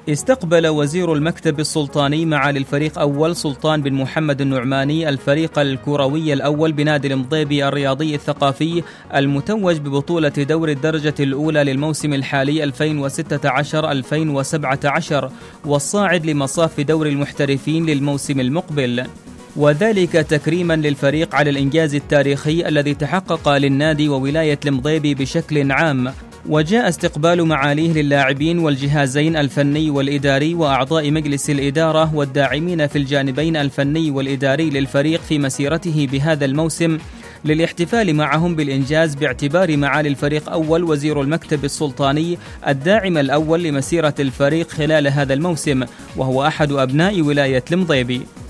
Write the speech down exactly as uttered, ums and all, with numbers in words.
استقبل وزير المكتب السلطاني معالي الفريق أول سلطان بن محمد النعماني الفريق الكروي الأول بنادي المضيبي الرياضي الثقافي المتوج ببطولة دوري الدرجة الأولى للموسم الحالي ألفين وستة عشر ألفين وسبعة عشر والصاعد لمصاف دوري المحترفين للموسم المقبل، وذلك تكريما للفريق على الإنجاز التاريخي الذي تحقق للنادي وولاية المضيبي بشكل عام. وجاء استقبال معاليه للاعبين والجهازين الفني والإداري وأعضاء مجلس الإدارة والداعمين في الجانبين الفني والإداري للفريق في مسيرته بهذا الموسم للاحتفال معهم بالإنجاز، باعتبار معالي الفريق أول وزير المكتب السلطاني الداعم الأول لمسيرة الفريق خلال هذا الموسم، وهو أحد أبناء ولاية المضيبي.